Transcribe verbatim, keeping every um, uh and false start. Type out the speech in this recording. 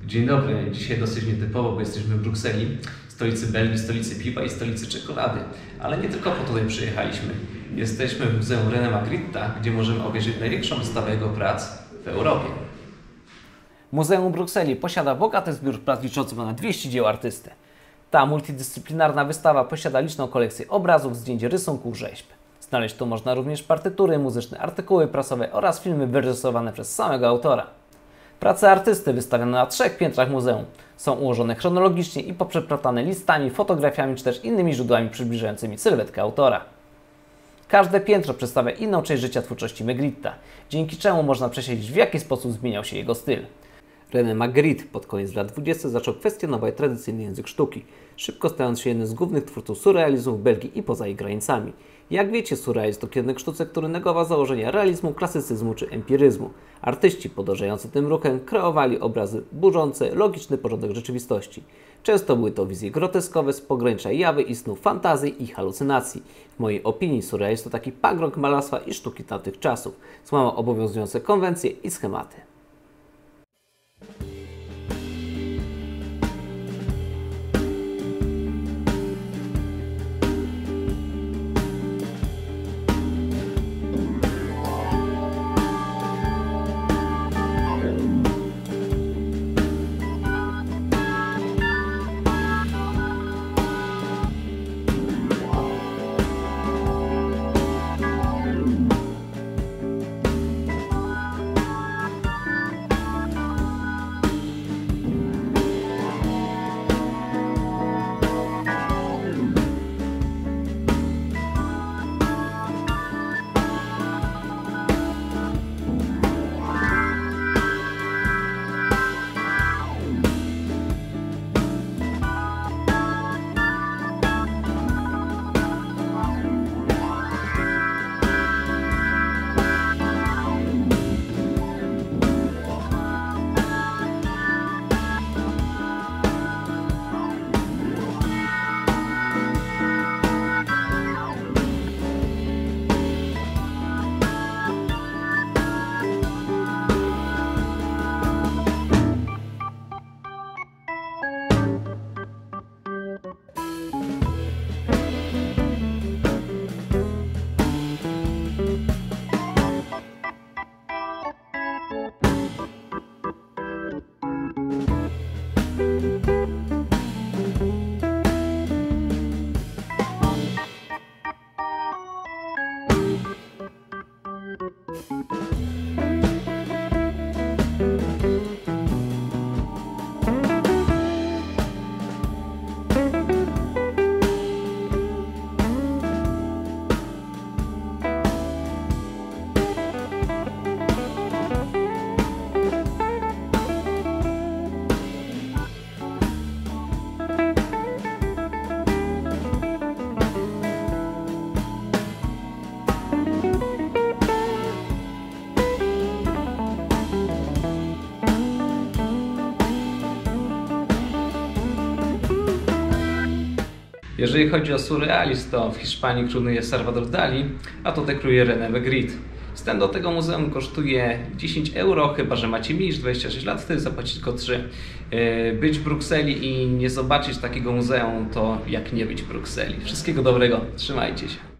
Dzień dobry. Dzisiaj dosyć nietypowo, bo jesteśmy w Brukseli, stolicy Belgii, stolicy piwa i stolicy czekolady. Ale nie tylko po tutaj przyjechaliśmy. Jesteśmy w Muzeum René Magritta, gdzie możemy obejrzeć największą wystawę jego prac w Europie. Muzeum Brukseli posiada bogaty zbiór prac liczący ponad dwieście dzieł artysty. Ta multidyscyplinarna wystawa posiada liczną kolekcję obrazów, zdjęć, rysunków, rzeźb. Znaleźć tu można również partytury muzyczne, artykuły prasowe oraz filmy wyreżyserowane przez samego autora. Prace artysty wystawione na trzech piętrach muzeum są ułożone chronologicznie i poprzeplatane listami, fotografiami czy też innymi źródłami przybliżającymi sylwetkę autora. Każde piętro przedstawia inną część życia twórczości Magritta, dzięki czemu można prześledzić, w jaki sposób zmieniał się jego styl. René Magritte pod koniec lat dwudziestych zaczął kwestionować tradycyjny język sztuki, szybko stając się jednym z głównych twórców surrealizmu w Belgii i poza jej granicami. Jak wiecie, surrealizm to kierunek sztuce, który negował założenia realizmu, klasycyzmu czy empiryzmu. Artyści podążający tym ruchem kreowali obrazy burzące logiczny porządek rzeczywistości. Często były to wizje groteskowe z pogranicza jawy i snu, fantazji i halucynacji. W mojej opinii surrealizm to taki pogrąg malarstwa i sztuki tamtych czasów. Złamał obowiązujące konwencje i schematy. Jeżeli chodzi o surrealizm, to w Hiszpanii króluje Salvador Dali, a tutaj króluje René Magritte. Wstęp do tego muzeum kosztuje dziesięć euro, chyba że macie mniej niż dwadzieścia sześć lat, wtedy zapłacić tylko trzy. Być w Brukseli i nie zobaczyć takiego muzeum to jak nie być w Brukseli. Wszystkiego dobrego, trzymajcie się.